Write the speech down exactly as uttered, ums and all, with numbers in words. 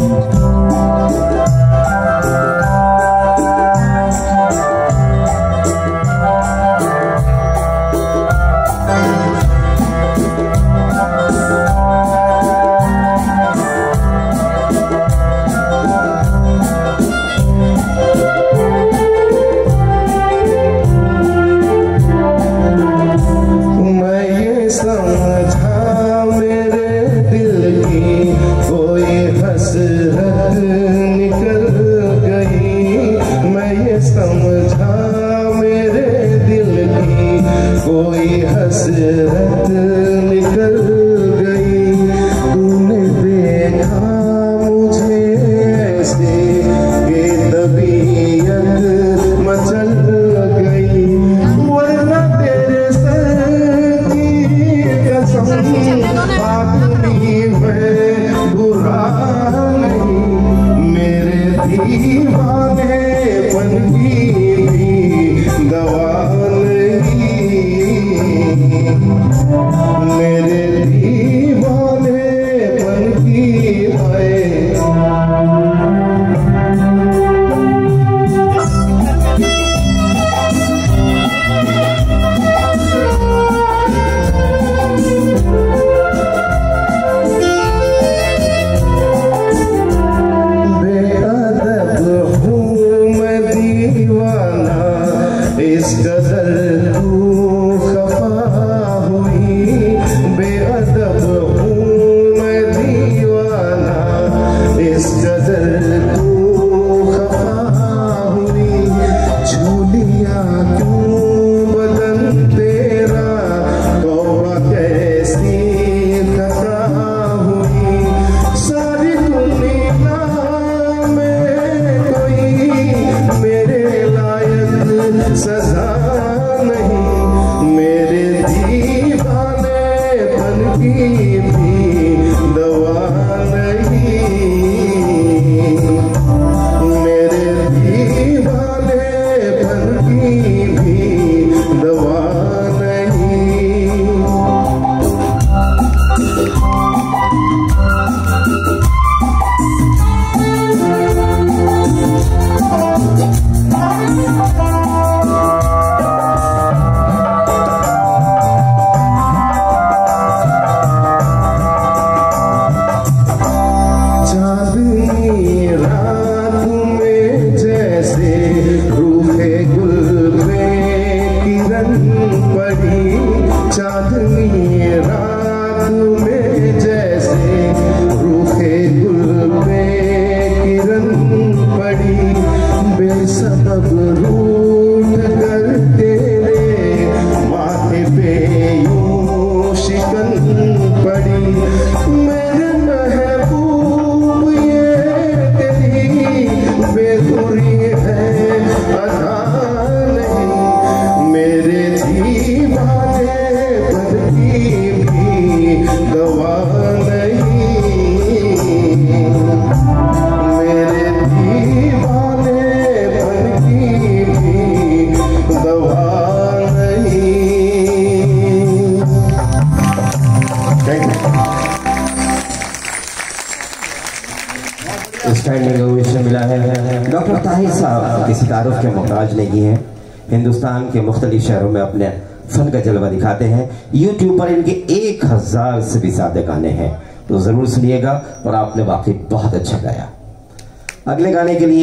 कोई हसरत निकल गई, तूने देखा मुझे ऐसे कि तबीयत मचल गई, वरना तेरे सर की कसम आदमी मैं बुरा नहीं, मेरे दीवाने बन की भी दवा मेरे दीवाने बन की आए। बेअदब हूँ मैं दीवाना, इस कदर तू खफा हुई, बेअदब हूँ मैं दीवाना, इस कदर तू खफा हुई, झूलिया क्यों बदन तेरा, तौबा कैसी खता हुई, सारी दुनिया में कोई मेरे लायक सजा नहीं, मेरे दीवाने बन की भी दवा नहीं, मेरे दीवाने बन की भी दवा नहीं। चांदनी रात में जैसे रूखे गुल में किरण पड़ी, चांदनी रात में जैसे रूखे गुल में किरण पड़ी, बेसबब रूठ कर तेरे माथे पे यूं शिकन पड़ी, मेरे महबूब ये तेरी बेगुरी है अदा नहीं, मेरे दीवाने बन की भी दवा नहीं, मेरे दीवाने बन की भी दवा नहीं। स्टैंडिंग ओवेशन मिला है। डॉक्टर ताहिर साहब किसी तारुफ के मोहताज नहीं है, हिंदुस्तान के मुख्तलिफ शहरों में अपने फन का जलवा दिखाते हैं। यूट्यूब पर इनके एक हजार से भी ज्यादा गाने हैं, तो जरूर सुनिएगा। और आपने वाकई बहुत अच्छा गाया। अगले गाने के लिए